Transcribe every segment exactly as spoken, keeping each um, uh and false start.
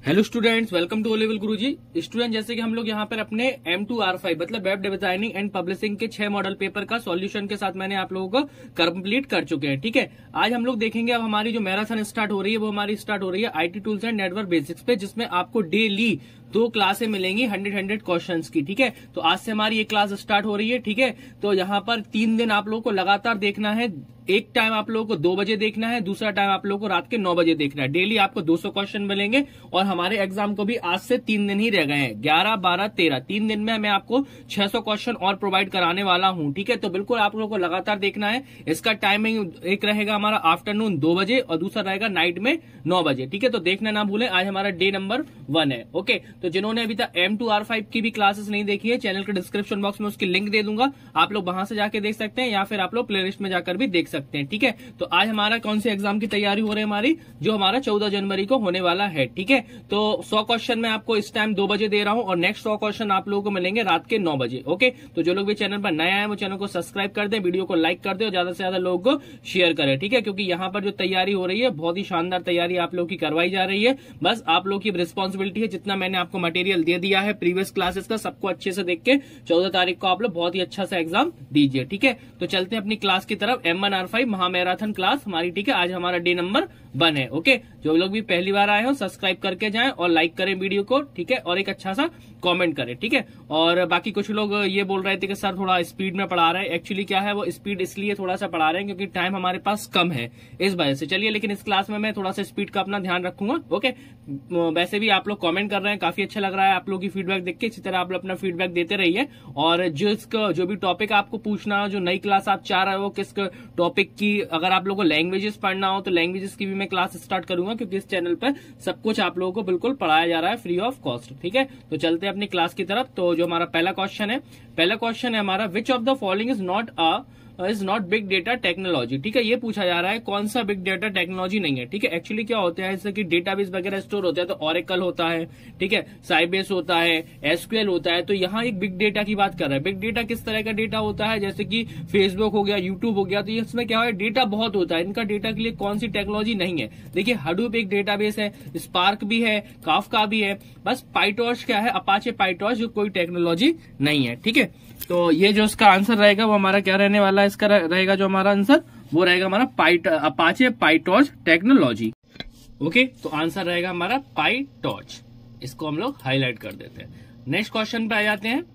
Hello students, welcome to O level Guruji. Student, जैसे कि हम लोग यहाँ पर अपने एम टू आर फाइव मतलब वेब डिजाइनिंग एंड पब्लिशिंग के छह मॉडल पेपर का सॉल्यूशन के साथ मैंने आप लोगों को कंप्लीट कर चुके हैं। ठीक है, आज हम लोग देखेंगे अब हमारी जो मैराथन स्टार्ट हो रही है वो हमारी स्टार्ट हो रही है IT tools and network basics पे, जिसमें आपको डेली दो क्लासें मिलेंगी हंड्रेड हंड्रेड क्वेश्चंस की। ठीक है, तो आज से हमारी ये क्लास स्टार्ट हो रही है। ठीक है, तो यहाँ पर तीन दिन आप लोगों को लगातार देखना है। एक टाइम आप लोगों को दो बजे देखना है, दूसरा टाइम आप लोगों को रात के नौ बजे देखना है। डेली आपको दो सौ क्वेश्चन मिलेंगे और हमारे एग्जाम को भी आज से तीन दिन ही रह गए हैं, ग्यारह बारह तेरह। तीन दिन में मैं आपको छह सौ क्वेश्चन और प्रोवाइड कराने वाला हूं। ठीक है, तो बिल्कुल आप लोगों को लगातार देखना है। इसका टाइमिंग एक रहेगा हमारा आफ्टरनून दो बजे और दूसरा रहेगा नाइट में नौ बजे। ठीक है, तो देखना ना भूलें। आज हमारा डे नंबर वन है। ओके, तो जिन्होंने अभी तक एम टू आर फाइव की भी क्लासेस नहीं देखी है, चैनल के डिस्क्रिप्शन बॉक्स में उसकी लिंक दे दूंगा, आप लोग वहां से जाके देख सकते हैं या फिर आप लोग प्लेलिस्ट में जाकर भी देख सकते हैं। ठीक है, तो आज हमारा कौन से एग्जाम की तैयारी हो रही है हमारी, जो हमारा चौदह जनवरी को होने वाला है। ठीक है, तो सौ क्वेश्चन मैं आपको इस टाइम दो बजे दे रहा हूं और नेक्स्ट सौ क्वेश्चन आप लोगों को मिलेंगे रात के नौ बजे। ओके, तो जो लोग भी चैनल पर नए आए वो चैनल को सब्सक्राइब कर दें, वीडियो को लाइक कर दें और ज्यादा से ज्यादा लोगों को शेयर करें। ठीक है, क्योंकि यहाँ पर जो तैयारी हो रही है बहुत ही शानदार तैयारी आप लोग की करवाई जा रही है। बस आप लोग की रिस्पॉन्सिबिलिटी है, जितना मैंने आपको मटेरियल दे दिया है प्रीवियस क्लासेस का, सबको अच्छे से देख के चौदह तारीख को आप लोग बहुत ही अच्छा सा एग्जाम दीजिए। ठीक है, तो चलते हैं अपनी क्लास की तरफ। एम वन आर फाइव महामैराथन क्लास हमारी। ठीक है, आज हमारा डे नंबर वन है। ओके, जो लोग भी पहली बार आए हो सब्सक्राइब करके जाएं और लाइक करें वीडियो को। ठीक है, और एक अच्छा सा कमेंट करें। ठीक है, और बाकी कुछ लोग ये बोल रहे थे कि सर थोड़ा स्पीड में पढ़ा रहे हैं। एक्चुअली क्या है, वो स्पीड इसलिए थोड़ा सा पढ़ा रहे हैं क्योंकि टाइम हमारे पास कम है, इस वजह से। चलिए, लेकिन इस क्लास में मैं थोड़ा सा स्पीड का अपना ध्यान रखूंगा। ओके, वैसे भी आप लोग कमेंट कर रहे हैं, काफी अच्छा लग रहा है आप लोग की फीडबैक देख के। इसी तरह आप लोग अपना फीडबैक देते रहिए और जो इसका जो भी टॉपिक आपको पूछना हो, जो नई क्लास आप चाह रहे हो किस टॉपिक की, अगर आप लोगों को लैंग्वेजेस पढ़ना हो तो लैंग्वेजेस की भी मैं क्लास स्टार्ट करूंगा, क्योंकि इस चैनल पर सब कुछ आप लोगों को बिल्कुल पढ़ाया जा रहा है फ्री ऑफ कॉस्ट। ठीक है, तो चलते हैं अपनी क्लास की तरफ। तो जो हमारा पहला क्वेश्चन है, पहला क्वेश्चन है हमारा, which of the following is not a is not big data technology. ठीक है, ये पूछा जा रहा है कौन सा बिग डेटा टेक्नोलॉजी नहीं है। ठीक है, एक्चुअली क्या होता है, जैसे कि डेटाबेस वगैरह स्टोर होता है तो ओरेकल होता है, ठीक है, साइबेस होता है, एसक्यूएल होता है। तो यहाँ एक बिग डेटा की बात कर रहा है। बिग डेटा किस तरह का डेटा होता है, जैसे कि फेसबुक हो गया, यूट्यूब हो गया, तो इसमें क्या है, डेटा बहुत होता है। इनका डेटा के लिए कौन सी टेक्नोलॉजी नहीं है। देखिए, हडूप एक डेटाबेस है, स्पार्क भी है, काफका भी है, बस पाइटॉर्च क्या है, अपाचे पाइटॉर्च, जो कोई टेक्नोलॉजी नहीं है। ठीक है, तो ये जो इसका आंसर रहेगा वो हमारा क्या रहने वाला है, इसका रहेगा जो हमारा आंसर वो रहेगा हमारा पाइट अपाचे पाइटॉर्च टेक्नोलॉजी। ओके, तो आंसर रहेगा हमारा पाइटॉर्च। इसको हम लोग हाईलाइट कर देते हैं। नेक्स्ट क्वेश्चन पे आ जाते हैं।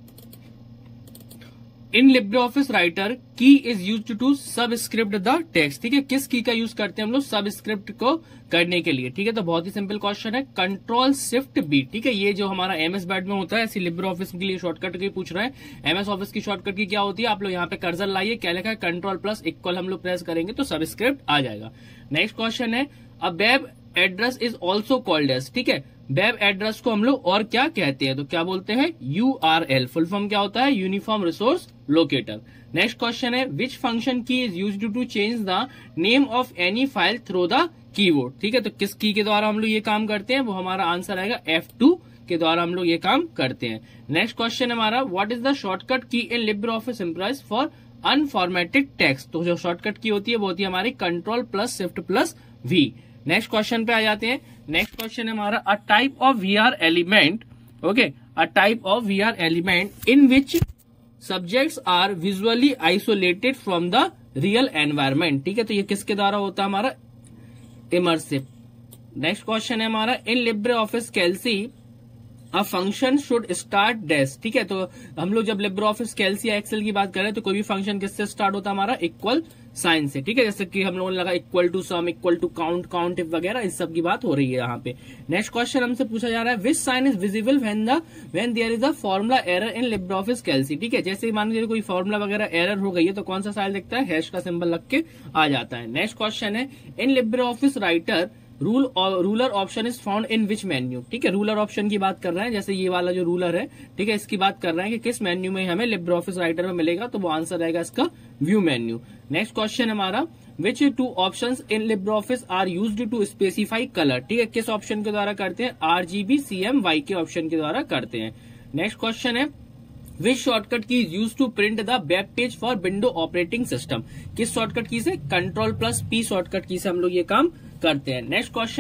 In LibreOffice Writer key is use to subscript the text. ठीक है, किस की का यूज करते हैं हम लोग सबस्क्रिप्ट को करने के लिए। ठीक है, तो बहुत ही सिंपल क्वेश्चन है, कंट्रोल शिफ्ट बी। ठीक है, ये जो हमारा एमएस बैड में होता है, ऐसी लिब्रे ऑफिस के लिए शॉर्टकट की पूछ रहे हैं। एमएस ऑफिस की शॉर्टकट की क्या होती है, आप लोग यहाँ पे कर्सर लाइए, क्या लिखा है, कंट्रोल प्लस इक्वल हम लोग प्रेस करेंगे तो सबस्क्रिप्ट आ जाएगा। नेक्स्ट क्वेश्चन है, a web address is also called age. ठीक है, वेब एड्रेस को हम लोग और क्या कहते हैं, तो क्या बोलते हैं, यूआरएल। फुल फॉर्म क्या होता है, uniform resource locator. Next question है, which function key is used to change the name of any file through the keyboard. ठीक है, तो किस की के द्वारा हम लोग ये काम करते हैं, वो हमारा आंसर आएगा एफ टू के द्वारा हम लोग ये काम करते हैं। नेक्स्ट क्वेश्चन हमारा, what is the shortcut key in LibreOffice Impress for unformatted text. तो जो शॉर्टकट की होती है वो होती है हमारी control plus shift plus V. Next question पे आ जाते हैं। नेक्स्ट क्वेश्चन है हमारा, a type of V R element. Okay, a type of V R element in which subjects are visually isolated from the real environment. ठीक है, तो ये किसके द्वारा होता है, हमारा इमर्सिव। नेक्स्ट क्वेश्चन है हमारा, in LibreOffice Calc a function should start dash. ठीक है, तो हम लोग जब लिब्रे ऑफिस कैल्सी या एक्सेल की बात करें तो कोई भी फंक्शन किससे स्टार्ट होता है, हमारा इक्वल साइन से। ठीक है, जैसे कि हम लोगों ने लगा equal to sum, equal to count, count if वगैरह, इस सब की बात हो रही है यहाँ पे। नेक्स्ट क्वेश्चन हमसे पूछा जा रहा है, which sign is visible when the when there is a formula error in LibreOffice Calc. ठीक है, जैसे मान लीजिए कोई फॉर्मूला वगैरह एरर हो गई है तो कौन सा साइन दिखता है, हैश का सिंबल लग के आ जाता है। नेक्स्ट क्वेश्चन है, in LibreOffice Writer rule ruler option is found in which menu. ठीक है, रूलर ऑप्शन की बात कर रहे हैं, जैसे ये वाला जो रूलर है, ठीक है, इसकी बात कर रहे हैं कि किस मेन्यू में हमें लिब्रे ऑफिस राइटर में मिलेगा, तो वो आंसर रहेगा इसका व्यू मेन्यू। नेक्स्ट क्वेश्चन हमारा, which two options in LibreOffice are used to specify colour. ठीक है, किस ऑप्शन के द्वारा करते हैं, आरजीबी सीएम वाई के ऑप्शन के द्वारा करते हैं। नेक्स्ट क्वेश्चन है, which shortcut key is use to print the web page for window operating system. किस शॉर्टकट की से, control plus P shortcut key से हम लोग ये काम करते हैं। नेक्स्ट क्वेश्चन है,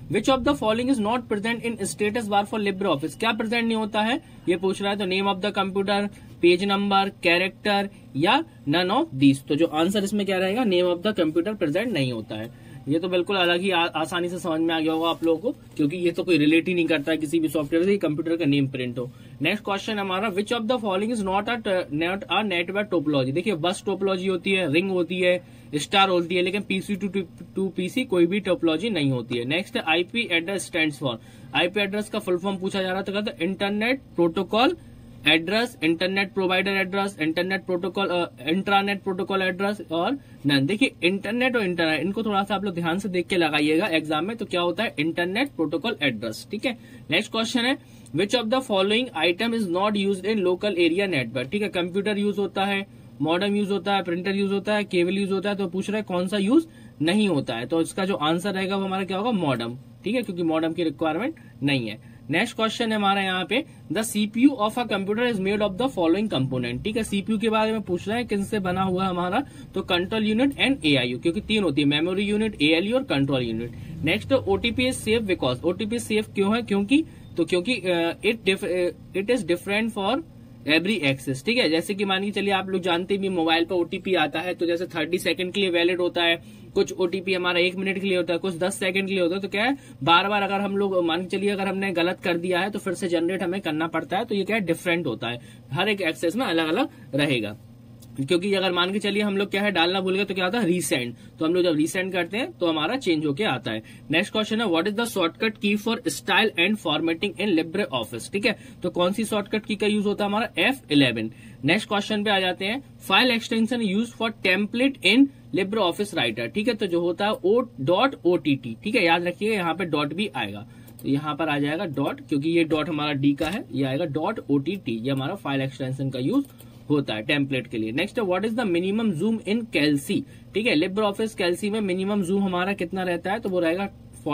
which of the following is not present in status bar for LibreOffice, क्या प्रेजेंट नहीं होता है ये पूछ रहा है। तो name of the computer, page number, character या नन ऑफ दीज। तो जो आंसर इसमें क्या रहेगा, name of the computer present नहीं होता है। ये तो बिल्कुल अलग ही आ, आसानी से समझ में आ गया होगा आप लोगों को, क्योंकि ये तो कोई रिलेट ही नहीं करता है किसी भी सॉफ्टवेयर से कंप्यूटर का नेम प्रिंट हो। नेक्स्ट क्वेश्चन हमारा, which of the following is not a not a network topology. देखिए बस टोपोलॉजी होती है, रिंग होती है, स्टार होती है, लेकिन पीसी टू टू पीसी कोई भी टोपोलॉजी नहीं होती है। Next IP address stands for, IP address का फुल फॉर्म पूछा जा रहा था, कहता internet protocol address, internet provider address, internet protocol, intranet protocol address और नन। देखिए इंटरनेट और इंटरनेट इनको थोड़ा सा आप लोग ध्यान से देख के लगाइएगा एग्जाम में, तो क्या होता है इंटरनेट प्रोटोकॉल एड्रेस। ठीक है, नेक्स्ट क्वेश्चन है, which of the following item is not used in local area network. ठीक है, कंप्यूटर यूज होता है, मॉडेम यूज होता है, प्रिंटर यूज होता है, केबल यूज होता है, तो पूछ रहा है कौन सा यूज नहीं होता है। तो इसका जो आंसर रहेगा वो हमारा क्या होगा, मॉडेम। ठीक है, क्योंकि मॉडेम की रिक्वायरमेंट नहीं है। नेक्स्ट क्वेश्चन है हमारा यहाँ पे, the CPU of a computer is made of the following component. ठीक है, सीपीयू के बारे में पूछ रहा है किनसे बना हुआ हमारा, तो कंट्रोल यूनिट एंड एआईयू, क्योंकि तीन होती है, मेमोरी यूनिट, एएलयू और control unit. Next OTP is safe because, OTP safe क्यों है, क्योंकि तो क्योंकि it it is different for every access. ठीक है, जैसे कि मान के चलिए आप लोग जानते भी मोबाइल पर ओटीपी आता है, तो जैसे थर्टी सेकंड के लिए वैलिड होता है, कुछ ओटीपी हमारा एक मिनट के लिए होता है, कुछ दस सेकंड के लिए होता है। तो क्या है, बार बार अगर हम लोग मान के चलिए अगर हमने गलत कर दिया है तो फिर से जनरेट हमें करना पड़ता है। तो ये क्या है, डिफरेंट होता है, हर एक एक्सेस में अलग अलग रहेगा। क्योंकि अगर मान के चलिए हम लोग क्या है डालना भूल गए तो क्या होता है, रीसेंड, तो हम लोग जब रीसेंड करते हैं तो हमारा चेंज होके आता है। नेक्स्ट क्वेश्चन है, what is the shortcut key for style and formatting in LibreOffice. ठीक है, तो कौन सी शॉर्टकट की का यूज होता है, हमारा एफ इलेवन। नेक्स्ट क्वेश्चन पे आ जाते हैं, file extension use for template in LibreOffice Writer. ठीक है, तो जो होता है ओ डॉट ओटीटी। ठीक है, याद रखिएगा यहाँ पे डॉट भी आएगा, तो यहाँ पर आ जाएगा डॉट, क्योंकि ये डॉट हमारा डी का है, ये आएगा डॉट ओटीटी, ये हमारा फाइल एक्सटेंशन का यूज होता है टेम्पलेट के लिए। नेक्स्ट है, what is the minimum zoom in Calc. ठीक है, लिब्रे ऑफिस कैल्सी में मिनिमम जूम हमारा कितना रहता है, तो वो रहेगा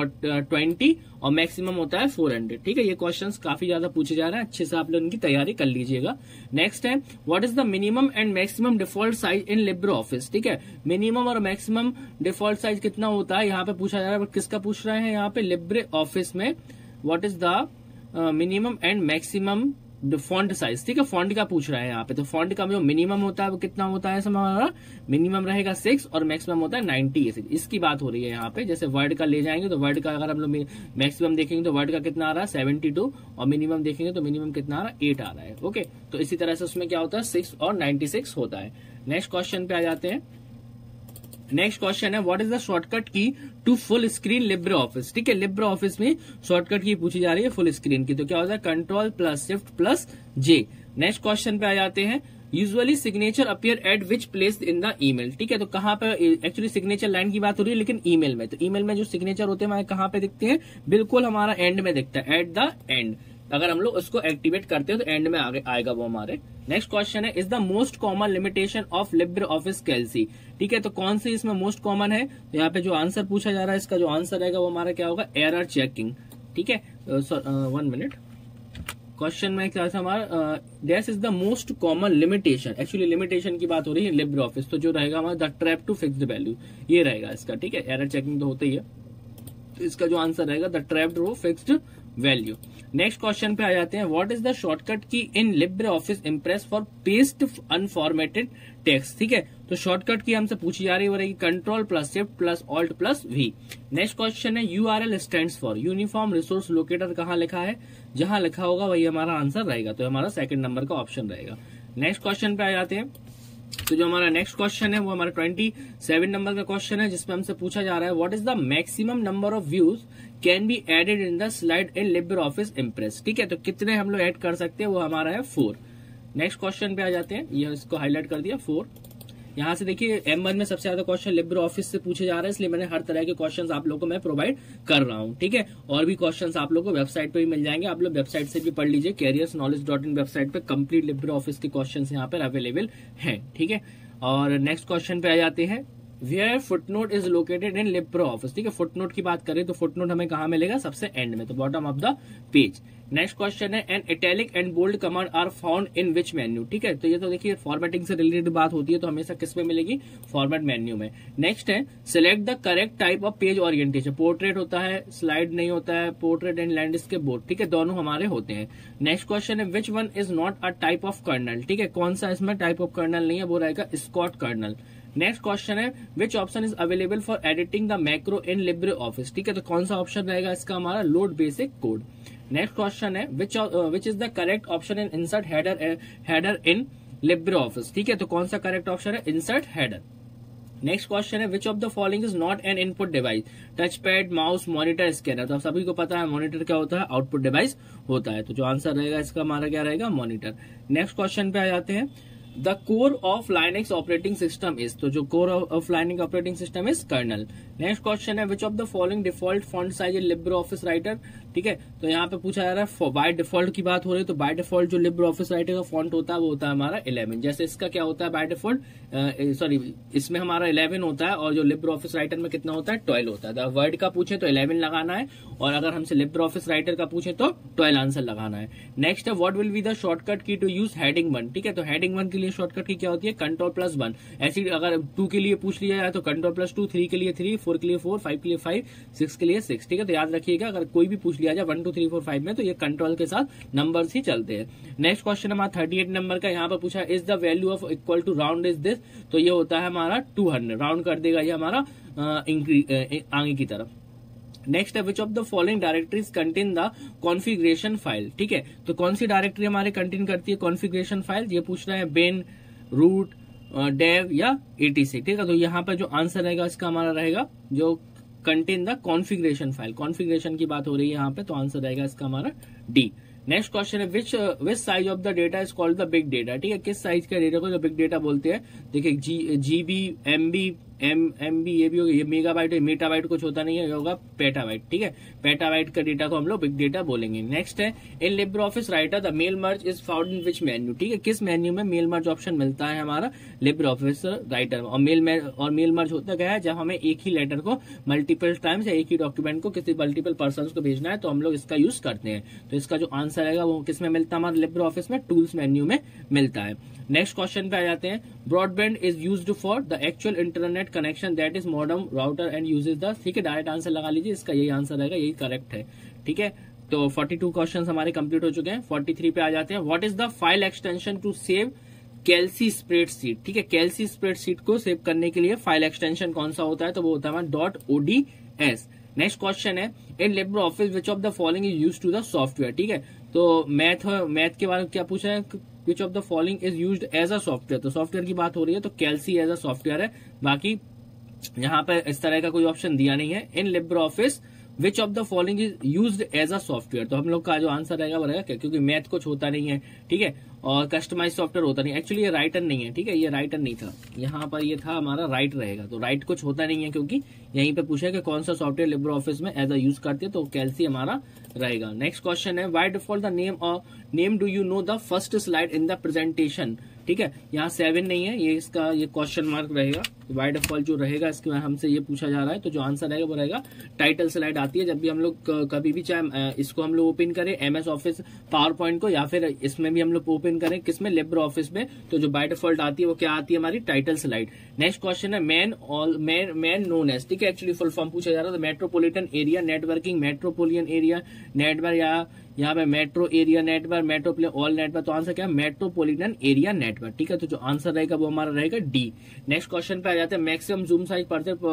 ट्वेंटी और मैक्सिमम होता है फोर हंड्रेड। ठीक है, ये क्वेश्चंस काफी ज्यादा पूछे जा रहे हैं, अच्छे से आप लोग इनकी तैयारी कर लीजिएगा। नेक्स्ट है, what is the minimum and maximum default size in LibreOffice. ठीक है, मिनिमम और मैक्सिमम डिफॉल्ट साइज कितना होता है यहाँ पे पूछा जा रहा है, किसका पूछ रहे हैं यहाँ पे, लिब्रे ऑफिस में what is the minimum and maximum font size. ठीक है, फॉन्ट का पूछ रहा है यहाँ पे, तो फॉन्ट का जो मिनिमम होता है वो कितना होता है, हमारा मिनिमम रहेगा सिक्स और मैक्सिमम होता है नाइनटी। इसकी बात हो रही है यहाँ पे। जैसे वर्ड का ले जाएंगे तो वर्ड का अगर हम लोग मैक्सिमम देखेंगे तो वर्ड का कितना आ रहा है, सेवेंटी टू, और मिनिमम देखेंगे तो मिनिमम कितना आ रहा है, एट आ रहा है। ओके, तो इसी तरह से उसमें क्या होता है, सिक्स और नाइन्टी सिक्स होता है। नेक्स्ट क्वेश्चन पे आ जाते हैं। नेक्स्ट क्वेश्चन है, what is the shortcut key to full screen LibreOffice. ठीक है, लिब्रे ऑफिस में शॉर्टकट की पूछी जा रही है फुल स्क्रीन की, तो क्या होता है, control plus shift plus J. Next question पे आ जाते हैं, usually signature appear at which place in the email. ठीक है, तो कहाँ पे एक्चुअली सिग्नेचर लाइन की बात हो रही है, लेकिन ईमेल में, तो ईमेल में जो सिग्नेचर होते हैं कहाँ पे दिखते हैं, बिल्कुल हमारा एंड में दिखता है, एट द एंड। अगर हम लोग उसको एक्टिवेट करते हैं तो एंड में आगे आएगा वो हमारे। नेक्स्ट क्वेश्चन है, is the most common limitation of LibreOffice Calc. ठीक है, तो कौन सी इसमें मोस्ट कॉमन है, तो यहाँ पे जो आंसर पूछा जा रहा है इसका जो आंसर रहेगा वो हमारा क्या होगा, एरर चेकिंग। ठीक है, वन मिनट, क्वेश्चन में क्या था हमारा, that is the most common limitation. Actually limitation की बात हो रही है लिब्रे ऑफिस, तो जो रहेगा हमारा the trap to fixed value, ये रहेगा इसका। ठीक है, एरर चेकिंग तो होता ही है, तो इसका जो आंसर रहेगा the trap to fixed value. Next question पे आ जाते हैं, what is the shortcut key in LibreOffice Impress for paste unformatted text. ठीक है, तो शॉर्टकट की हमसे पूछी जा रही है, वो रहेगी control plus shift plus alt plus V. Next question है, URL stands for uniform resource locator, कहाँ लिखा है, जहां लिखा होगा वही हमारा आंसर रहेगा, तो हमारा सेकंड नंबर का ऑप्शन रहेगा। नेक्स्ट क्वेश्चन पे आ जाते हैं, तो जो हमारा नेक्स्ट क्वेश्चन है वो हमारा ट्वेंटी सेवन नंबर का क्वेश्चन है, जिसमें हमसे पूछा जा रहा है, what is the maximum number of views can be added in the slide in LibreOffice Impress. ठीक है, तो कितने हम लोग ऐड कर सकते हैं, वो हमारा है फोर। नेक्स्ट क्वेश्चन पे आ जाते हैं, ये इसको हाईलाइट कर दिया फोर। यहाँ से देखिए एम वन में सबसे ज्यादा क्वेश्चन लिब्रे ऑफिस से पूछे जा रहे हैं, इसलिए मैंने हर तरह के क्वेश्चंस आप लोगों को मैं प्रोवाइड कर रहा हूँ। ठीक है, और भी क्वेश्चंस आप लोगों को वेबसाइट पे भी मिल जाएंगे, आप लोग वेबसाइट से भी पढ़ लीजिए, careers knowledge dot in website पे कंप्लीट लिब्रे ऑफिस के क्वेश्चंस यहाँ पर अवेलेबल हैं। ठीक है, और नेक्स्ट क्वेश्चन पे आ जाते हैं, where footnote is located in LibreOffice. ठीक है, फुटनोट की बात करें तो फुटनोट हमें कहाँ मिलेगा, सबसे एंड में, तो bottom of the page. Next question है an italic and bold command are found in which menu. ठीक है, तो ये तो देखिए फॉर्मेटिंग से रिलेटेड बात होती है, तो हमेशा किस में मिलेगी, फॉर्मेट मेन्यू में। नेक्स्ट है select the correct type of page orientation. Portrait होता है, स्लाइड नहीं होता है, पोर्ट्रेट एंड लैंडस्केप बोर्ड। ठीक है, दोनों हमारे होते हैं। नेक्स्ट क्वेश्चन है which one is not a type of kernel. ठीक है, कौन सा इसमें टाइप ऑफ कर्नल नहीं है, वो रहेगा स्कॉट कर्नल। नेक्स्ट क्वेश्चन है which option is available for editing the macro in LibreOffice. ठीक है, तो कौन सा ऑप्शन रहेगा इसका हमारा, load basic code. Next question है which which is the correct option in insert header header in LibreOffice. ठीक है, तो कौन सा करेक्ट ऑप्शन है, इंसर्ट हेडर। नेक्स्ट क्वेश्चन है which of the following is not an input device. Touch pad, mouse, monitor, scanner. तो सभी को पता है मॉनिटर क्या होता है, आउटपुट डिवाइस होता है, तो जो आंसर रहेगा इसका हमारा क्या रहेगा, मॉनिटर। नेक्स्ट क्वेश्चन पे आ जाते हैं the core of Linux operating system is. तो जो core of Linux operating system is kernel. Next question है which of the following default font size in LibreOffice Writer. ठीक है, तो यहाँ पे पूछा जा रहा है बाय डिफॉल्ट की बात हो रही है, तो बाय डिफॉल्ट जो लिब्रे ऑफिस राइटर का फॉन्ट होता है वो होता है हमारा इलेवन। जैसे इसका क्या होता है बाय डिफॉल्ट, सॉरी इसमें हमारा इलेवन होता है, और जो लिब्रे ऑफिस राइटर में कितना होता है, ट्वेल्व होता है। तो वर्ड का पूछे तो इलेवन लगाना है, और अगर हमसे लिब्रे ऑफिस राइटर का पूछे तो ट्वेल्व आंसर लगाना है। नेक्स्ट है what will be the shortcut key to use heading one. ठीक है, तो हेडिंग वन के लिए शॉर्टकट की क्या होती है, कंट्रोल प्लस वन। ऐसी अगर टू के लिए पूछ लिया जाए तो कंट्रोल प्लस टू, थ्री के लिए थ्री, फोर के लिए फोर, फाइव के लिए फाइव, सिक्स के लिए सिक्स। ठीक है, तो याद रखिएगा अगर कोई भी पूछ लिया जाए one two three four five में, तो ये कंट्रोल के साथ नंबर्स ही चलते हैं। नेक्स्ट क्वेश्चन हमारा थर्टी एट नंबर का, यहाँ पर पूछा is the value of equal to round is this. तो ये होता है हमारा टू हंड्रेड, राउंड कर देगा ये हमारा आगे की तरफ। नेक्स्ट है which of the following directories contain the configuration file. ठीक है, तो कौन सी डायरेक्टरी हमारे कंटेन करती है कॉन्फ़िगरेशन फाइल, ये पूछ रहे हैं बेन, रूट, डेव या एटीसी। ठीक है, तो यहाँ पर जो आंसर रहेगा इसका हमारा रहेगा जो contain the configuration file. Configuration की बात हो रही है यहाँ पे, तो आंसर रहेगा इसका हमारा डी। नेक्स्ट क्वेश्चन है which which size of the data is called the big data. ठीक है, किस साइज का डेटा को जो बिग डेटा बोलते हैं। देखिए जी GB, MB, M M B, ये भी होगा, ये मेगाबाइट, मेटाबाइट कुछ होता नहीं है, ये होगा पेटाबाइट। ठीक है, पेटाबाइट का डेटा को हम लोग बिग डेटा बोलेंगे। नेक्स्ट है in LibreOffice Writer the mail merge is found in which menu. ठीक है, किस मेन्यू में मेल मर्ज ऑप्शन मिलता है हमारा लिब्रे ऑफिस राइटर। और मेल और मेल मर्ज होता क्या है, जब हमें एक ही लेटर को मल्टीपल टाइम्स या एक ही डॉक्यूमेंट को किसी मल्टीपल पर्सन को भेजना है, तो हम लोग इसका यूज करते हैं। तो इसका जो आंसर रहेगा वो किस में मिलता है, हमारे लिब्रे ऑफिस में टूल्स मेन्यू में मिलता है। नेक्स्ट क्वेश्चन पे आ जाते हैं broadband is used for the actual internet connection that is modern router and uses the. ठीक है, डायरेक्ट आंसर लगा लीजिए, इसका यही आंसर रहेगा, यही करेक्ट है। ठीक है, तो फोर्टी टू क्वेश्चंस हमारे कंप्लीट हो चुके हैं। फोर्टी थ्री पे आ जाते हैं what is the file extension to save Calc spreadsheet. ठीक है, कैल्सी स्प्रेडशीट को सेव करने के लिए फाइल एक्सटेंशन कौन सा होता है, तो वो होता है डॉट ओडीएस। नेक्स्ट क्वेश्चन है in LibreOffice which of the following is used to the software. ठीक है, तो मैथ मैथ के बारे में क्या पूछा है, which of the following is used as a software. तो सॉफ्टवेयर की बात हो रही है, तो कैल्सी एज अ सॉफ्टवेयर है, बाकी यहाँ पे इस तरह का कोई ऑप्शन दिया नहीं है। In LibreOffice which of the following is used as a software, तो हम लोग का जो आंसर रहेगा वो रहेगा, क्योंकि मैथ कुछ होता नहीं है। ठीक है, और कस्टमाइज सॉफ्टवेयर होता नहीं, एक्चुअली ये राइटर नहीं है। ठीक है, ये राइटर नहीं था, यहाँ पर ये था हमारा राइट रहेगा, तो राइट कुछ होता नहीं है, क्योंकि यहीं पे पूछा है कि कौन सा सॉफ्टवेयर लिब्रे ऑफिस में एज अ यूज करते हैं, तो कैल्सी हमारा रहेगा। नेक्स्ट क्वेश्चन है व्हाई डिफॉल्ट द नेम और name do you know the first slide in the presentation. ठीक है, यहाँ सेवन नहीं है, ये इसका ये क्वेश्चन मार्क रहेगा। बाय डिफॉल्ट जो रहेगा इसके हमसे ये पूछा जा रहा है, तो जो आंसर रहेगा वो रहेगा टाइटल स्लाइड आती है जब भी हम लोग कभी भी, चाहे इसको हम लोग ओपन करें एमएस ऑफिस पावर पॉइंट को, या फिर इसमें भी हम लोग ओपन करें किसमें, लिब्रे ऑफिस में, तो जो बाय डिफॉल्ट आती है वो क्या आती है हमारी, टाइटल स्लाइड। नेक्स्ट क्वेश्चन है man all man man known as. ठीक है, एक्चुअली फुल फॉर्म पूछा जा रहा है, metropolitan area networking, metropolitan area network, या यहाँ पे metro area network, metropolitan all network, तो आंसर क्या है, मेट्रोपॉलिटन एरिया नेटवर्क। ठीक है, तो जो आंसर रहेगा वो हमारा रहेगा डी। नेक्स्ट क्वेश्चन पे आ जाते हैं maximum zoom size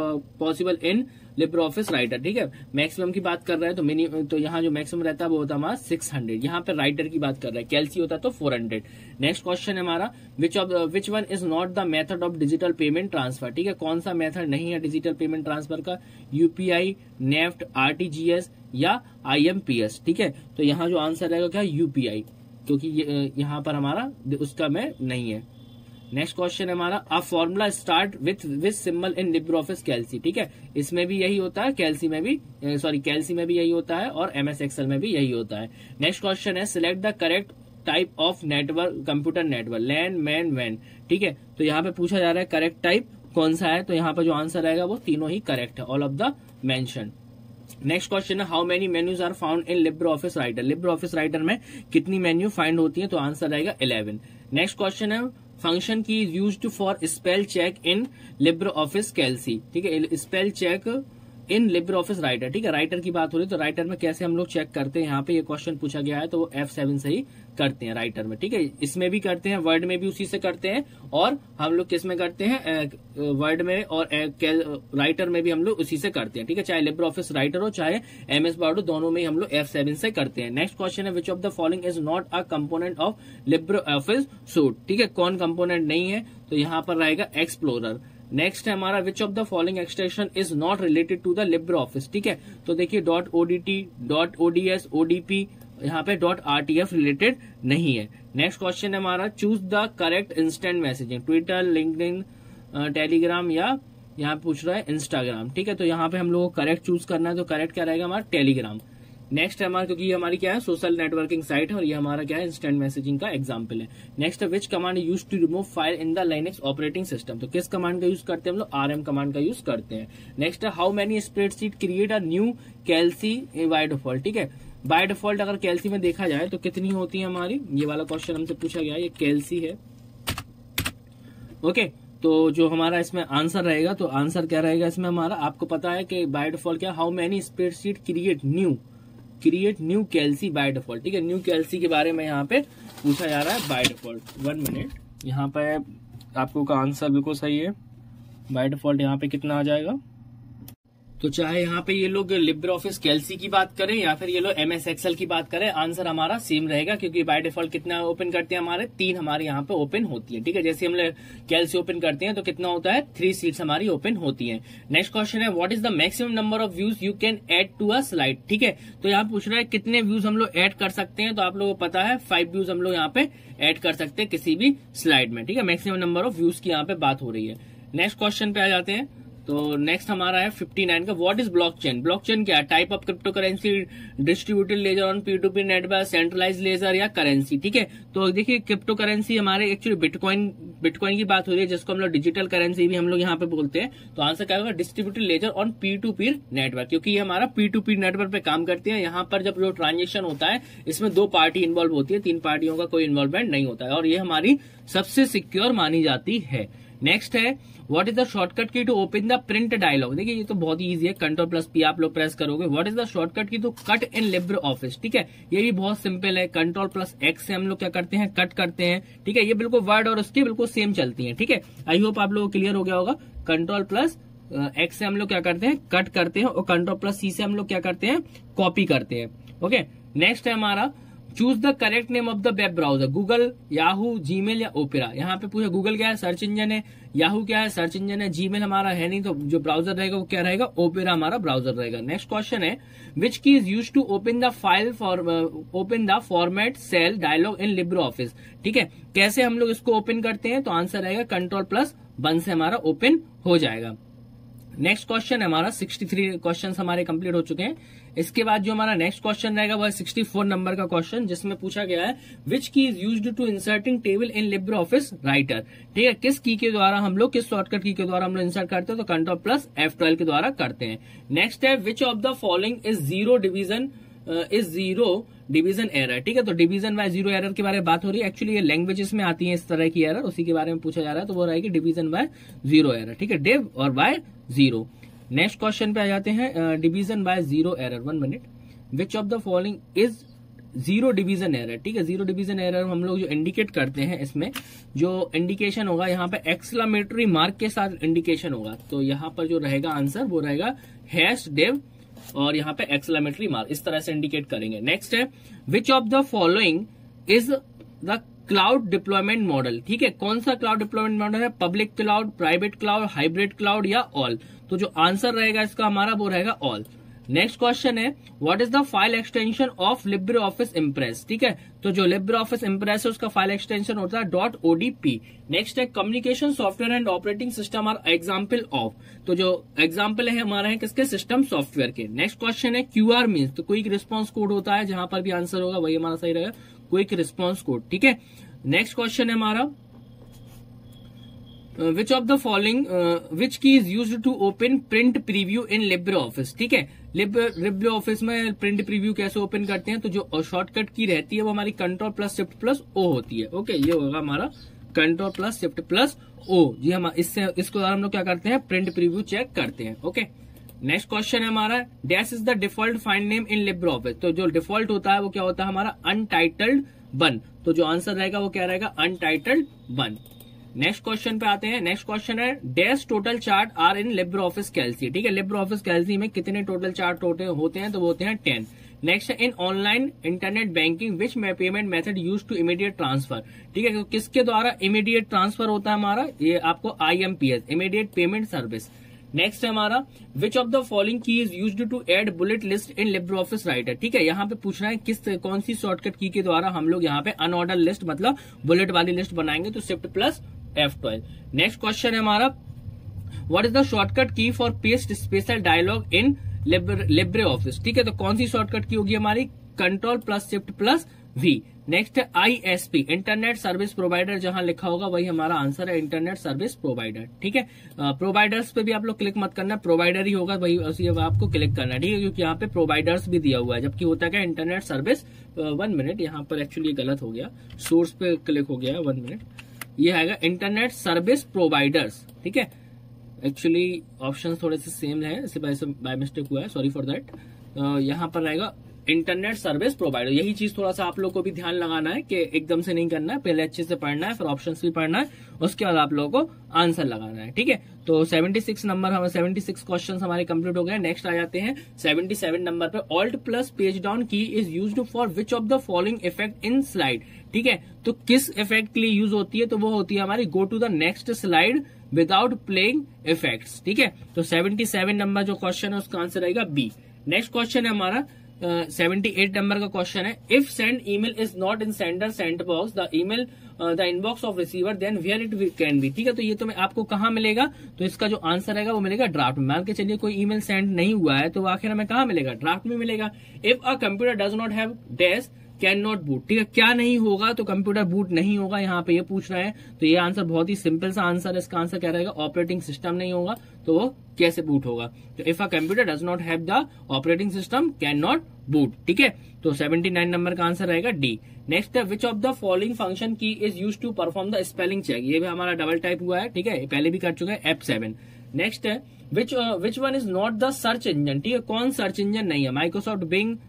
possible in LibreOffice Writer. ठीक है, मैक्सिमम की बात कर रहे हैं, तो मिनी तो यहाँ जो मैक्सिमम रहता है वो होता है हमारा सिक्स हंड्रेड। यहाँ पे राइटर की बात कर रहे हैं, कैल्सी होता है तो फोर हंड्रेड। नेक्स्ट क्वेश्चन है हमारा which of which one is not the method of digital payment transfer. ठीक है, कौन सा मेथड नहीं है डिजिटल पेमेंट ट्रांसफर का, यूपीआई, नेफ्ट, आरटीजीएस या आईएमपीएस। ठीक है, तो यहाँ जो आंसर रहेगा क्या, यूपीआई, क्योंकि यहाँ पर हमारा उसका में नहीं है। नेक्स्ट क्वेश्चन है हमारा a formula start with with symbol in LibreOffice Calc. ठीक है, इसमें भी यही होता है, कैल्सी में भी, सॉरी कैल्सी में भी यही होता है, और एमएस एक्सेल में भी यही होता है। नेक्स्ट क्वेश्चन है select the correct type of network computer network, LAN, MAN, वैन। ठीक है, तो यहाँ पे पूछा जा रहा है करेक्ट टाइप कौन सा है, तो यहाँ पर जो आंसर रहेगा वो तीनों ही करेक्ट है, all of the mention. Next question है how many menus are found in LibreOffice Writer, LibreOffice Writer में कितनी मेन्यू फाइंड होती है, तो आंसर रहेगा इलेवन। नेक्स्ट क्वेश्चन है function key is used for spell check in LibreOffice Calc, ठीक है, spell check in LibreOffice Writer, ठीक है, राइटर की बात हो रही है तो राइटर में कैसे हम लोग चेक करते हैं, यहाँ पे ये क्वेश्चन पूछा गया है तो वो एफ सेवन से ही करते हैं राइटर में, ठीक है, इसमें भी करते हैं, वर्ड में भी उसी से करते हैं, और हम लोग किस में करते हैं, वर्ड में और राइटर में भी हम लोग उसी से करते हैं, ठीक है, चाहे लिब्रे ऑफिस राइटर हो चाहे एमएस वर्ड हो, दोनों में हम लोग एफ सेवन से करते हैं। नेक्स्ट क्वेश्चन है which of the following is not a component of LibreOffice suite, ठीक है, कौन कंपोनेंट नहीं है, तो यहाँ पर रहेगा एक्सप्लोरर। नेक्स्ट है हमारा which of the following extension is not related to the LibreOffice, ठीक है, तो देखिए dot ODT, dot ODS, ODP, यहाँ पे डॉट आरटीएफ रिलेटेड नहीं है। नेक्स्ट क्वेश्चन है हमारा choose the correct instant messaging, Twitter, LinkedIn, Telegram या यहाँ पूछ रहा है इंस्टाग्राम, ठीक है, तो यहाँ पे हम लोग को करेक्ट चूज करना है, तो करेक्ट क्या रहेगा हमारा टेलीग्राम। नेक्स्ट है हमारा, क्योंकि ये हमारी क्या है सोशल नेटवर्किंग साइट है और ये हमारा क्या है इंस्टेंट मैसेजिंग का एग्जांपल है। नेक्स्ट है which command use to remove file in the Linux operating system, तो किस कमांड का यूज करते हैं हम लोग, आरएम कमांड का यूज करते हैं। नेक्स्ट है how many spreadsheet create a new Calc by default, ठीक है, बाय डिफॉल्ट अगर कैल्सी में देखा जाए तो कितनी होती है हमारी, ये वाला क्वेश्चन हमसे पूछा गया है, ये कैल्सी है, ओके, तो जो हमारा इसमें आंसर रहेगा, तो आंसर क्या रहेगा इसमें हमारा, आपको पता है कि बाय डिफॉल्ट क्या, how many spreadsheet create new create new Calc by default, ठीक है, न्यू कैल्सी के बारे में यहाँ पे पूछा जा रहा है बाय डिफॉल्ट। वन मिनट, यहाँ पे आपको का आंसर बिल्कुल सही है, बाय डिफॉल्ट यहाँ पे कितना आ जाएगा, तो चाहे यहाँ पे ये लोग लिब्रे ऑफिस कैल्सी की बात करें या फिर ये लोग एमएस एक्सेल की बात करें, आंसर हमारा सेम रहेगा, क्योंकि बाय डिफॉल्ट कितना ओपन करते हैं हमारे, तीन हमारे यहाँ पे ओपन होती है, ठीक है, जैसे हम कैल्सी ओपन करते हैं तो कितना होता है, थ्री सीट्स हमारी ओपन होती है। नेक्स्ट क्वेश्चन है what is the maximum number of views you can add to a slide, ठीक है, तो यहाँ पूछ रहा है कितने व्यूज हम लोग ऐड कर सकते हैं, तो आप लोगों को पता है फाइव व्यूज हम लोग यहाँ पे ऐड कर सकते हैं किसी भी स्लाइड में, ठीक है, मैक्सिमम नंबर ऑफ व्यूज की यहाँ पे बात हो रही है। नेक्स्ट क्वेश्चन पे आ जाते हैं, तो नेक्स्ट हमारा है फिफ्टी नाइन का व्हाट इज ब्लॉकचेन, ब्लॉकचेन क्या है, type of crypto currency, distributed ledger on P two P network, centralize ledger या करेंसी, ठीक है, तो देखिए क्रिप्टो करेंसी हमारे एक्चुअली बिटकॉइन बिटकॉइन की बात हो रही है जिसको हम लोग डिजिटल करेंसी भी हम लोग यहाँ पे बोलते हैं, तो आंसर क्या होगा distributed ledger on P two P network, क्योंकि ये हमारा पी टू पी नेटवर्क पे काम करते हैं, यहाँ पर जब जो ट्रांजेक्शन होता है इसमें दो पार्टी इन्वॉल्व होती है, तीन पार्टियों का कोई इन्वॉल्वमेंट नहीं होता है, और ये हमारी सबसे सिक्योर मानी जाती है। नेक्स्ट है what is the shortcut key to open the print dialog, देखिए ये तो बहुत ही इजी है, कंट्रोल प्लस पी आप लोग प्रेस करोगे, what is the shortcut key to cut in LibreOffice, ठीक है, ये भी बहुत सिंपल है, कंट्रोल प्लस एक्स से हम लोग क्या करते हैं कट करते हैं, ठीक है, ये बिल्कुल वर्ड और उसकी बिल्कुल सेम चलती है, ठीक है, आई होप आप लोगों को क्लियर हो गया होगा, कंट्रोल प्लस एक्स से हम लोग क्या करते हैं कट करते हैं और कंट्रोल प्लस सी से हम लोग क्या करते हैं कॉपी करते हैं, ओके। नेक्स्ट है हमारा choose the correct name of the web browser, Google, Yahoo, Gmail या ओपेरा, यहाँ पे पूछा गूगल क्या है सर्च इंजन है, याहू क्या है सर्च इंजन है, जीमेल हमारा है नहीं, तो जो ब्राउजर रहेगा वो क्या रहेगा, ओपेरा हमारा ब्राउजर रहेगा। नेक्स्ट क्वेश्चन है which key is use to open the file for open the format cell dialog in LibreOffice, ठीक है, कैसे हम लोग इसको ओपन करते हैं, तो आंसर रहेगा कंट्रोल प्लस वन से हमारा ओपन हो जाएगा। नेक्स्ट क्वेश्चन हमारा सिक्सटी थ्री क्वेश्चन हमारे कंप्लीट हो चुके हैं। इसके बाद जो हमारा नेक्स्ट क्वेश्चन रहेगा वो है सिक्सटी फोर नंबर का क्वेश्चन, जिसमें पूछा गया है which key is used to inserting table in LibreOffice Writer, ठीक है, किस की के द्वारा हम लोग किस शॉर्टकट की के द्वारा हम लोग इंसर्ट करते हैं, तो कंट्रोल प्लस एफ ट्वेल्व के द्वारा करते हैं। नेक्स्ट है which of the following is zero division is zero division error, ठीक है, तो डिवीजन बाय जीरो एरर के बारे में बात हो रही है, एक्चुअली ये लैंग्वेजेस में आती है इस तरह की एरर, उसी के बारे में पूछा जा रहा है, तो वो रहेगी डिवीजन बाय जीरो एरर, ठीक है, डिव और बाय जीरो। नेक्स्ट क्वेश्चन पे आ जाते हैं division by zero error, one minute, which of the following is zero division error, ठीक है, जीरो डिवीजन एरर हम लोग जो इंडिकेट करते हैं इसमें जो इंडिकेशन होगा यहाँ पे एक्सक्लेमेटरी मार्क के साथ इंडिकेशन होगा, तो यहाँ पर जो रहेगा आंसर वो रहेगा हैश डिव और यहाँ पे एक्सक्लेमेटरी मार्क, इस तरह से इंडिकेट करेंगे। नेक्स्ट है which of the following is the cloud deployment model, ठीक है, कौन सा क्लाउड डिप्लॉयमेंट मॉडल है, public cloud, private cloud, hybrid cloud या ऑल, तो जो आंसर रहेगा इसका हमारा वो रहेगा ऑल। नेक्स्ट क्वेश्चन है what is the file extension of LibreOffice Impress, ठीक है, तो जो लिब्रे ऑफिस इम्प्रेस है उसका फाइल एक्सटेंशन होता है डॉट ओडीपी। नेक्स्ट है communication software and operating system are example of, तो जो एग्जाम्पल है हमारा है किसके, सिस्टम सॉफ्टवेयर के। नेक्स्ट क्वेश्चन है क्यूआर मीन्स, तो क्विक रिस्पॉन्स कोड होता है, जहां पर भी आंसर होगा वही हमारा सही रहेगा, क्विक रिस्पॉन्स कोड, ठीक है। नेक्स्ट क्वेश्चन है हमारा which of the following which key is used to open print preview in LibreOffice. ठीक है, लिब्रे ऑफिस में प्रिंट प्रीव्यू कैसे ओपन करते हैं, तो जो शॉर्टकट की रहती है वो हमारी control plus shift plus O होती है। ओके, ये होगा हमारा control plus shift plus O जी। हम इससे इसको हम लोग क्या करते हैं, प्रिंट प्रीव्यू चेक करते हैं। ओके, नेक्स्ट क्वेश्चन है हमारा, dash is the default file name in LibreOffice. तो जो डिफॉल्ट होता है वो क्या होता है हमारा, अनटाइटल्ड वन। तो जो आंसर रहेगा वो क्या रहेगा, अनटाइटल्ड वन। नेक्स्ट क्वेश्चन पे आते हैं। नेक्स्ट क्वेश्चन है, dash total chart are in LibreOffice Calc. ठीक है, लिब्रे ऑफिस कैल्सी में कितने टोटल चार्ट होते हैं, तो वो होते हैं टेन। नेक्स्ट है, in online internet banking which payment method use to immediate transfer. ठीक है, तो किसके द्वारा इमीडिएट ट्रांसफर होता है हमारा, ये आपको I M P S, immediate payment service. Next है हमारा, which of the following key is used to add bullet list in LibreOffice Writer. ठीक है, यहाँ पे पूछना है किस कौन सी शॉर्टकट की के द्वारा हम लोग यहाँ पे अनऑर्डर लिस्ट मतलब बुलेट वाली लिस्ट बनाएंगे, तो shift plus F twelve. Next question है हमारा, what is the shortcut key for paste special dialog in LibreOffice. ठीक है, तो कौन सी शॉर्टकट की होगी हमारी, control plus shift plus V. Next है I S P, internet service provider, जहां लिखा होगा वही हमारा आंसर है, इंटरनेट सर्विस प्रोवाइडर। ठीक है, प्रोवाइडर्स पे भी आप लोग क्लिक मत करना, प्रोवाइडर ही होगा वही, उसी आपको क्लिक करना है। ठीक है, क्योंकि यहाँ पे प्रोवाइडर्स भी दिया हुआ है, जबकि होता क्या, इंटरनेट सर्विस। वन मिनट, यहाँ पर एक्चुअली गलत हो गया, सोर्स पे क्लिक हो गया है, वन मिनट, ये आएगा इंटरनेट सर्विस प्रोवाइडर्स। ठीक है, एक्चुअली ऑप्शन थोड़े से सेम है, इसी वजह से बाय मिस्टेक हुआ है, सॉरी फॉर दैट। यहाँ पर रहेगा इंटरनेट सर्विस प्रोवाइडर। यही चीज थोड़ा सा आप लोग को भी ध्यान लगाना है कि एकदम से नहीं करना है, पहले अच्छे से पढ़ना है, फिर ऑप्शंस भी पढ़ना है, उसके बाद आप लोगों को आंसर लगाना है। ठीक है, तो छिहत्तर नंबर हमारे छिहत्तर क्वेश्चंस हमारे कंप्लीट हो गए। नेक्स्ट आ जाते हैं सतहत्तर नंबर पे, alt plus page down key is used for which of the following effect in slide. ठीक है, तो किस इफेक्ट के लिए यूज होती है, तो वो होती है हमारी go to the next slide without playing effects. ठीक है, तो सतहत्तर नंबर जो क्वेश्चन है उसका आंसर रहेगा बी। नेक्स्ट क्वेश्चन है हमारा अठहत्तर नंबर का क्वेश्चन है, if send email is not in sender send box the email the inbox of receiver then where it can be. ठीक है, तो ये तो मैं आपको कहाँ मिलेगा, तो इसका जो आंसर रहेगा वो मिलेगा ड्राफ्ट में। मान के चलिए कोई ईमेल सेंड नहीं हुआ है, तो आखिर में कहाँ मिलेगा, ड्राफ्ट में मिलेगा। If a computer does not have dash can not boot. ठीक है, क्या नहीं होगा, तो कंप्यूटर बूट नहीं होगा, यहाँ पे ये पूछ रहा है। तो ये आंसर बहुत ही सिंपल सा आंसर है, इसका आंसर क्या रहेगा, ऑपरेटिंग सिस्टम नहीं होगा, तो वो कैसे बूट होगा, तो if a computer does not have the operating system can not boot. ठीक है, तो उन्यासी नंबर का आंसर रहेगा डी। नेक्स्ट है, which of the following function key is use to perform the spelling check. ये भी हमारा डबल टाइप हुआ है, ठीक है, पहले भी कर चुका है, एफ सेवन। नेक्स्ट है, which which one is not the search engine. ठीक है, कौन सर्च इंजन नहीं है, माइक्रोसॉफ्ट बिंग,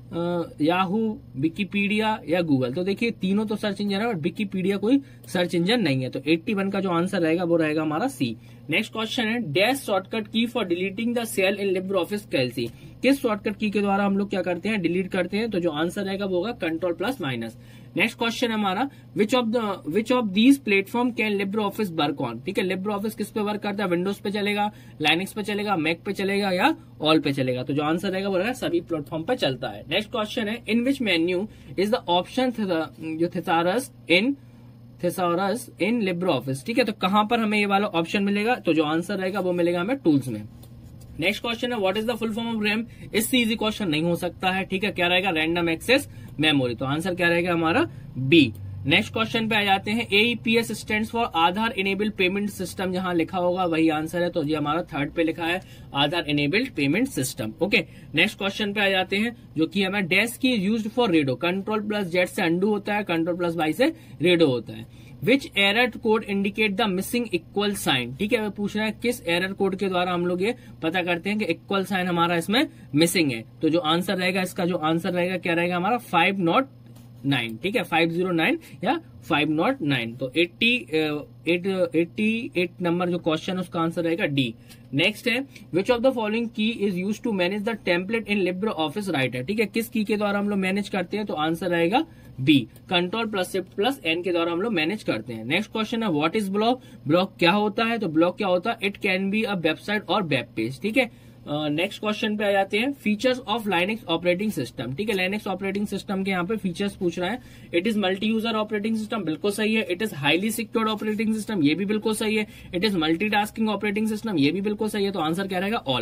याहू, विकीपीडिया या गूगल। तो देखिए तीनों तो सर्च इंजन है, और विकीपीडिया कोई सर्च इंजन नहीं है, तो इक्यासी का जो आंसर रहेगा वो रहेगा हमारा सी। नेक्स्ट क्वेश्चन है, dash shortcut key for deleting the cell in LibreOffice Calc. किस शॉर्टकट की के द्वारा हम लोग क्या करते हैं, डिलीट करते हैं, तो जो आंसर रहेगा वो होगा control plus minus. Next question है हमारा, which of the which of these platform can LibreOffice work on. ठीक है, लिब्रे ऑफिस किस पे वर्क करता है, विंडोज पे चलेगा, लाइनक्स पे चलेगा, मैक पे चलेगा या ऑल पे चलेगा, तो जो आंसर रहेगा वो रहेगा सभी प्लेटफॉर्म पे चलता है। नेक्स्ट क्वेश्चन है, in which menu is the option जो thesaurus in thesaurus in LibreOffice. ठीक है, तो कहां पर हमें ये वाला ऑप्शन मिलेगा, तो जो आंसर रहेगा वो मिलेगा हमें टूल्स में। नेक्स्ट क्वेश्चन है, what is the full form of RAM. इससे इजी क्वेश्चन नहीं हो सकता है, ठीक है, क्या रहेगा, रैंडम एक्सेस मेमोरी, तो आंसर क्या रहेगा हमारा बी। नेक्स्ट क्वेश्चन पे आ जाते हैं, AEPS stands for Aadhaar enabled payment system, जहां लिखा होगा वही आंसर है, तो ये हमारा थर्ड पे लिखा है, Aadhaar enabled payment system. Okay, next question पे आ जाते हैं, जो कि हमारा dash key used for redo, control plus Z से अंडू होता है, कंट्रोल प्लस वाई से रेडो होता है। Which error code indicate the missing equal sign. ठीक है, पूछ रहा है किस एरर कोड के द्वारा हम लोग ये पता करते हैं कि इक्वल साइन हमारा इसमें मिसिंग है, तो जो आंसर रहेगा इसका जो आंसर रहेगा क्या रहेगा हमारा फाइव नॉट नाइन। ठीक है, फाइव जीरो नाइन या फाइव नॉट नाइन, तो eighty eight eighty eight number जो क्वेश्चन है उसका आंसर रहेगा डी। नेक्स्ट है, which of the following key is use to manage the template in LibreOffice Writer. ठीक है, किस की के द्वारा हम लोग मैनेज करते हैं, तो आंसर रहेगा B, control plus shift plus N के द्वारा हम लोग मैनेज करते हैं। नेक्स्ट क्वेश्चन है, व्हाट इज ब्लॉक। ब्लॉक क्या होता है, तो ब्लॉक क्या होता है, it can be a website और वेब पेज। ठीक है, नेक्स्ट uh, क्वेश्चन पे आ जाते हैं, features of Linux operating system. ठीक है, लाइनक्स ऑपरेटिंग सिस्टम के यहाँ पे फीचर्स पूछ रहा है। It is multi user operating system, बिल्कुल सही है। It is highly secured operating system, ये भी बिल्कुल सही है। It is multitasking operating system, ये भी बिल्कुल सही है, तो आंसर क्या रहेगा ऑल।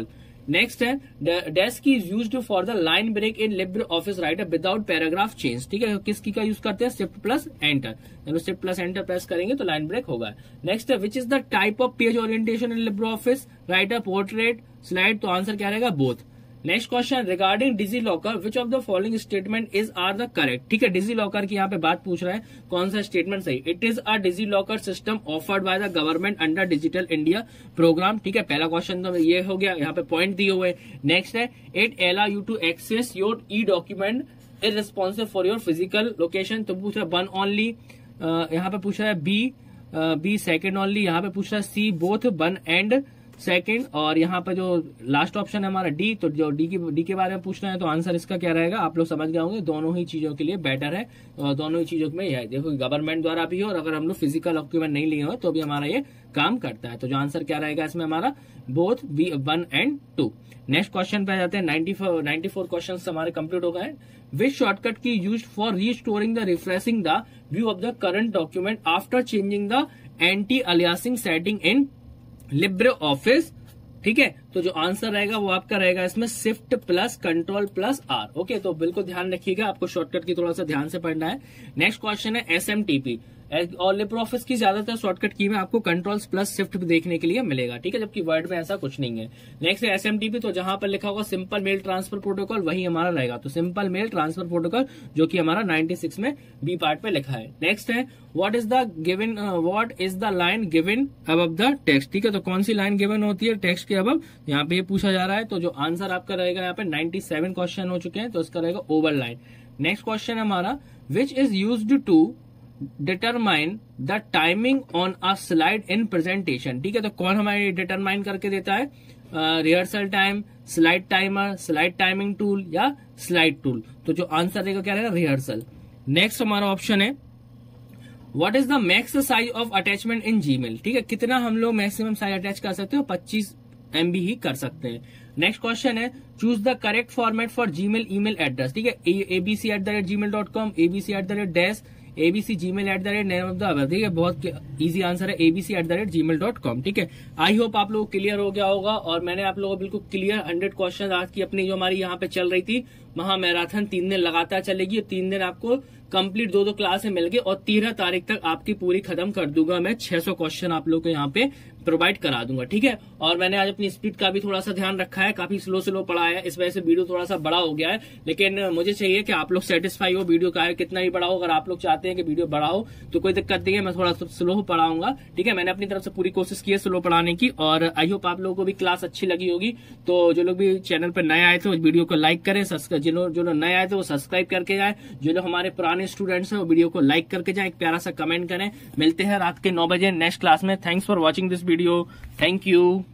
नेक्स्ट है desk is used for the line break in LibreOffice Writer without paragraph change. ठीक है, किसकी का यूज करते हैं? Shift plus enter. जब शिफ्ट प्लस एंटर प्रेस करेंगे तो लाइन ब्रेक होगा। नेक्स्ट है which is the type of page orientation in LibreOffice Writer, portrait, slide. तो आंसर क्या रहेगा? Both. Next question regarding DigiLocker which of the following statement is are the correct. ठीक है, digi locker की यहाँ पे बात पूछ रहा है, कौन सा स्टेटमेंट सही? It is a DigiLocker system offered by the government under digital India program. ठीक है, पहला क्वेश्चन तो ये हो गया, यहाँ पे पॉइंट दिए हुए। नेक्स्ट है it allow you to access your e document irresponsive for your physical location. तो पूछ रहा है वन ओनली, यहाँ पे पूछ रहा है बी बी सेकेंड ओनली, यहाँ पे पूछ रहा है C both one and second, और यहाँ पे जो लास्ट ऑप्शन है हमारा डी। तो जो डी की डी के बारे में पूछना है तो आंसर इसका क्या रहेगा? आप लोग समझ गए होंगे, दोनों ही चीजों के लिए बेटर है और दोनों ही चीजों में यह है। देखो गवर्नमेंट द्वारा भी हो और अगर हम लोग फिजिकल डॉक्यूमेंट नहीं लिए हो तो भी हमारा ये काम करता है। तो जो आंसर क्या रहेगा इसमें हमारा? Both B one and two. Next question पे आ जाते हैं। नाइन्टी फोर क्वेश्चन हमारे कंप्लीट हो गए। Which shortcut key use for restoring the refreshing the view of the current document after changing the anti aliasing setting in LibreOffice. ठीक है, तो जो आंसर रहेगा वो आपका रहेगा इसमें shift plus control plus R. Okay, तो बिल्कुल ध्यान रखिएगा, आपको शॉर्टकट की थोड़ा सा ध्यान से पढ़ना है। नेक्स्ट क्वेश्चन है एस एम टी पी और लिब्रे ऑफिस की ज्यादातर शॉर्टकट की में आपको कंट्रोल्स प्लस शिफ्ट देखने के लिए मिलेगा। ठीक है, जबकि वर्ड में ऐसा कुछ नहीं है। नेक्स्ट है एस एम टी पी, तो जहां पर लिखा होगा सिंपल मेल ट्रांसफर प्रोटोकॉल वही हमारा रहेगा। तो सिंपल मेल ट्रांसफर प्रोटोकॉल जो कि हमारा नाइन्टी सिक्स में बी पार्ट पे लिखा है। नेक्स्ट है what is the given what is the line given above the text. ठीक है, तो कौन सी लाइन गिवन होती है टेक्स्ट के अबव, यहाँ पे ये पूछा जा रहा है। तो जो आंसर आपका रहेगा यहाँ पे नाइन्टी सेवन क्वेश्चन हो चुके हैं, तो इसका रहेगा ओवर लाइन। नेक्स्ट क्वेश्चन है हमारा which is used to determine the timing on a slide in presentation. ठीक है, तो कौन हमारे डिटरमाइन करके देता है? Rehearsal time, slide timer, slide timing tool या स्लाइड टूल। तो जो आंसर रहेगा क्या रहेगा? रिहर्सल। नेक्स्ट हमारा ऑप्शन है what is the max size of attachment in Gmail. ठीक है, कितना हम लोग मैक्सिमम साइज अटैच कर सकते हो? पच्चीस एमबी ही कर सकते हैं। नेक्स्ट क्वेश्चन है choose the correct format for Gmail email address. ठीक है, ABC at the rate Gmail dot com, ABC at the rate dash ABC Gmail at the rate name of the our. ठीक है, बहुत easy answer है ABC at the rate Gmail dot com. ठीक है, I hope आप लोगों को clear हो गया होगा और मैंने आप लोगों को बिल्कुल क्लियर हंड्रेड क्वेश्चन आज की अपनी जो हमारी यहाँ पे चल रही थी महा मैराथन तीन दिन लगातार चलेगी। तीन दिन आपको कंप्लीट दो दो क्लास मिल गए और तेरह तारीख तक आपकी पूरी खत्म कर दूंगा मैं। छह सौ क्वेश्चन आप लोग को यहाँ पे प्रोवाइड करा दूंगा। ठीक है, और मैंने आज अपनी स्पीड का भी थोड़ा सा ध्यान रखा है, काफी स्लो स्लो पढ़ाया है, इस वजह से वीडियो थोड़ा सा बड़ा हो गया है। लेकिन मुझे चाहिए कि आप लोग सेटिस्फाई हो वीडियो का है कितना ही बड़ा हो। अगर आप लोग चाहते हैं कि वीडियो बड़ा हो तो कोई दिक्कत नहीं है, मैं थोड़ा सा स्लो पढ़ाऊंगा। ठीक है, मैंने अपनी तरफ से पूरी कोशिश की है स्लो पढ़ाने की और आई होप आप लोगों को भी क्लास अच्छी लगी होगी। तो जो लोग भी चैनल पर नए आए थे वो वीडियो को लाइक करें, जो लोग जो लोग नए आए थे वो सब्सक्राइब करके जाए, जो लोग हमारे पुराने स्टूडेंट्स हैं वो वीडियो को लाइक करके जाए, एक प्यारा सा कमेंट करें। मिलते हैं रात के नौ बजे नेक्स्ट क्लास में। Thanks for watching this video. Thank you.